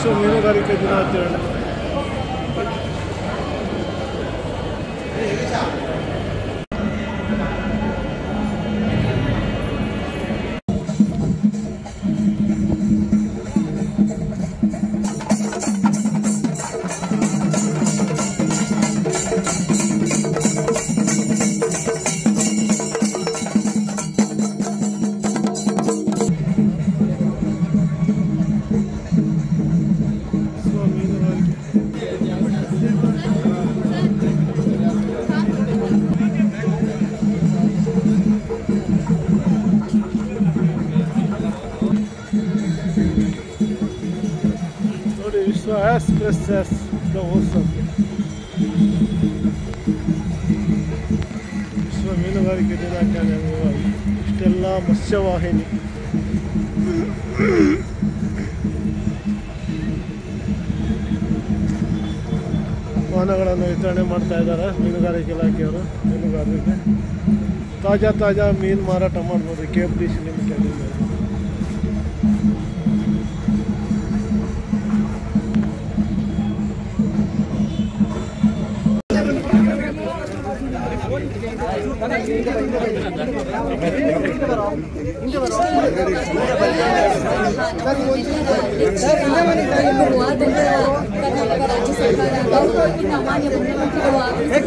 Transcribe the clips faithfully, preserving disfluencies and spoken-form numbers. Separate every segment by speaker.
Speaker 1: ವಿಶ್ವ ಮೀನುಗಾರಿಕೆ ದಿನಾಚರಣೆ. ವಿಶ್ವ ಎಸ್ ಪ್ಲಸ್ ಎಸ್ ವಿಶ್ವ ಮೀನುಗಾರಿಕೆ ದಿನಾಚರಣೆ ಇಷ್ಟೆಲ್ಲ ಮತ್ಸ್ಯವಾಹಿನಿ ವಾಹನಗಳನ್ನು ವಿತರಣೆ ಮಾಡ್ತಾ ಇದ್ದಾರೆ ಮೀನುಗಾರಿಕೆ ಇಲಾಖೆಯವರು. ಮೀನುಗಾರರಿಗೆ ತಾಜಾ ತಾಜಾ ಮೀನು ಮಾರಾಟ ಮಾಡ್ಬೋದು K F D C limited.
Speaker 2: ರಾಜ್ಯ ಸರ್ಕಾರ ಗೌರವದಿಂದ ಮಾನ್ಯ ಮುಖ್ಯಮಂತ್ರಿಗಳು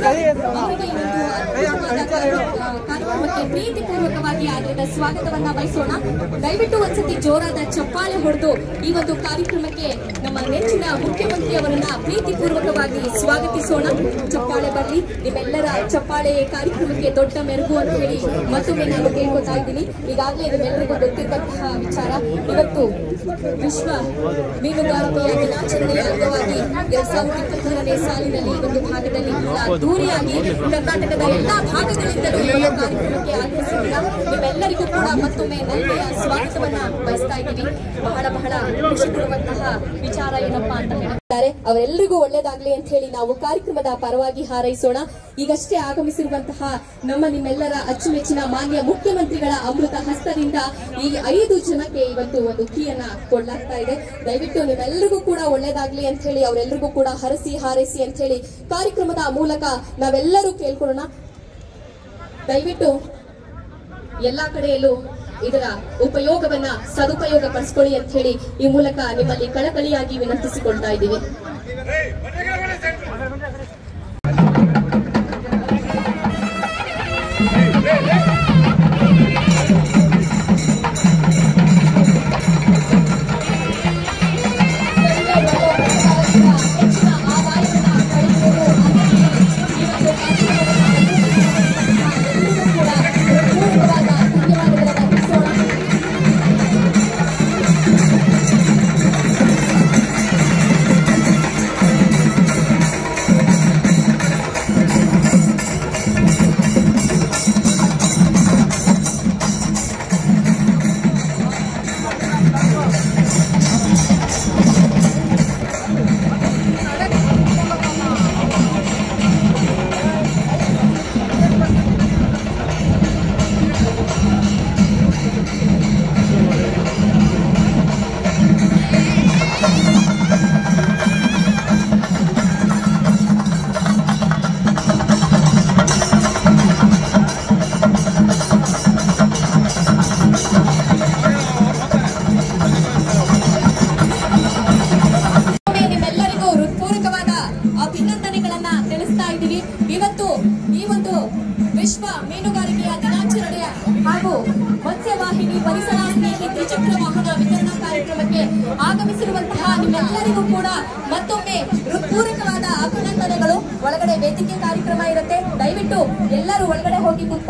Speaker 2: ಕಾರ್ಯಕ್ರಮಕ್ಕೆ ಪ್ರೀತಿಪೂರ್ವಕವಾಗಿ ಆಧಾರದ ಸ್ವಾಗತವನ್ನ ಬಯಸೋಣ. ದಯವಿಟ್ಟು ಒಂದ್ಸತಿ ಜೋರಾದ ಚಪ್ಪಾಳೆ ಹೊಡೆದು ಈ ಒಂದು ಕಾರ್ಯಕ್ರಮಕ್ಕೆ ನಮ್ಮ ನೆಚ್ಚಿನ ಮುಖ್ಯಮಂತ್ರಿ ಅವರನ್ನ ಪ್ರೀತಿಪೂರ್ವಕವಾಗಿ ಸ್ವಾಗತಿಸೋಣ. ಚಪ್ಪಾಳೆ ಬರಲಿ, ನಿಮ್ಮೆಲ್ಲರ ಚಪ್ಪಾಳೆ ಕಾರ್ಯಕ್ರಮಕ್ಕೆ ದೊಡ್ಡ ಮೆರುಗು ಅಂತ ಹೇಳಿ ಮತ್ತೊಮ್ಮೆ ನಾನು ಕೇಳ್ಕೊತಾ ಇದ್ದೀನಿ. ಈಗಾಗಲೇ ನಿಮ್ಮೆಲ್ಲರಿಗೂ ಗೊತ್ತಿರುವಂತಹ ವಿಚಾರ, ಇವತ್ತು ವಿಶ್ವ ಮೀನುಗಾರಿಕೆಯ ದಿನಾಚರಣೆಯ ಅಂಗವಾಗಿ ಎರಡ್ ಸಾವಿರದ ಇಪ್ಪತ್ತೊಂದನೇ ಸಾಲಿನಲ್ಲಿ ಈ ಒಂದು ಭಾಗದಲ್ಲಿ ದೂರಿಯಾಗಿ ಕರ್ನಾಟಕದ ಎಲ್ಲಾ ಭಾಗಗಳಿಂದಲೂ ಕಾರ್ಯಕ್ರಮಕ್ಕೆ ಆಗಮಿಸಿದ್ದೀರಾ. ನಿಮ್ಮೆಲ್ಲರಿಗೂ ಕೂಡ ಮತ್ತೊಮ್ಮೆ ನಲ್ಮೆಯ ಸ್ವಾಗತವನ್ನ ಬಯಸ್ತಾ ಇದ್ದೀವಿ. ಬಹಳ ಬಹಳ ಖುಷಿ ಕೊಡುವಂತಹ ವಿಚಾರ ಏನಪ್ಪಾ ಅಂತ ಹೇಳಿದ್ದಾರೆ, ಅವರೆಲ್ಲರಿಗೂ ಒಳ್ಳೇದಾಗ್ಲಿ ಅಂತ ಹೇಳಿ ನಾವು ಕಾರ್ಯಕ್ರಮದ ಪರವಾಗಿ ಹಾರೈಸೋಣ. ಈಗಷ್ಟೇ ಆಗಮಿಸಿರುವಂತಹ ನಮ್ಮ ನಿಮ್ಮೆಲ್ಲರ ಅಚ್ಚುಮೆಚ್ಚಿನ ಮಾನ್ಯ ಮುಖ್ಯಮಂತ್ರಿಗಳ ಅಮೃತ ಹಸ್ತದಿಂದ ಈ ಐದು ಜನಕ್ಕೆ ಇವತ್ತು ಒಂದು ಕೀಯನ್ನ ಕೊಡ್ಲಾಗ್ತಾ ಇದೆ. ದಯವಿಟ್ಟು ನಿಮ್ಮೆಲ್ಲರಿಗೂ ಕೂಡ ಒಳ್ಳೇದಾಗ್ಲಿ ಅಂತ ಹೇಳಿ ಅವರೆಲ್ಲರಿಗೂ ಕೂಡ ಹರಸಿ ಹಾರೈಸಿ ಅಂತ ಹೇಳಿ ಕಾರ್ಯಕ್ರಮದ ಮೂಲಕ ನಾವೆಲ್ಲರೂ ಕೇಳ್ಕೊಳ್ಳೋಣ. ದಯವಿಟ್ಟು ಎಲ್ಲಾ ಕಡೆಯಲ್ಲೂ ಇದರ ಉಪಯೋಗವನ್ನ ಸದುಪಯೋಗ ಪಡಿಸ್ಕೊಳ್ಳಿ ಅಂತ ಹೇಳಿ ಈ ಮೂಲಕ ನಿಮ್ಮಲ್ಲಿ ಕಳಕಳಿಯಾಗಿ ವಿನಂತಿಸಿಕೊಳ್ತಾ ಇದ್ದೀವಿ. ವಿಶ್ವ ಮೀನುಗಾರಿಕೆಯ ದಿನಾಚರಣೆಯ ಹಾಗೂ ಮತ್ಸ್ಯವಾಹಿನಿ ಪರಿಸರ ಸ್ನೇಹಿ ತ್ರಿಚಕ್ರ ವಾಹನ ವಿತರಣಾ ಕಾರ್ಯಕ್ರಮಕ್ಕೆ ಆಗಮಿಸಿರುವಂತಹ ನಿಮ್ಮೆಲ್ಲರಿಗೂ ಕೂಡ ಮತ್ತೊಮ್ಮೆ ಹೃತ್ಪೂರ್ವಕವಾದ ಅಭಿನಂದನೆಗಳು. ಒಳಗಡೆ ವೇದಿಕೆ ಕಾರ್ಯಕ್ರಮ ಇರುತ್ತೆ, ದಯವಿಟ್ಟು ಎಲ್ಲರೂ ಒಳಗಡೆ ಹೋಗಿ